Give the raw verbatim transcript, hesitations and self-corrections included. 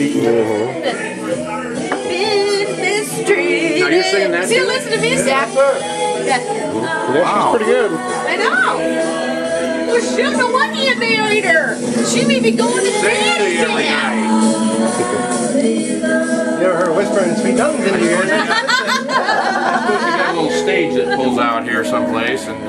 beaten. Mm-hmm. Now you're singing that See, too? listen to me, Zach. Yeah, Wow. she's pretty good. I know. Well, she'll know what you married her. She may be going to Sing to dance you every camp. night. You ever heard her whispering sweet tongues into your ear? I suppose you got a little stage that pulls out here someplace. And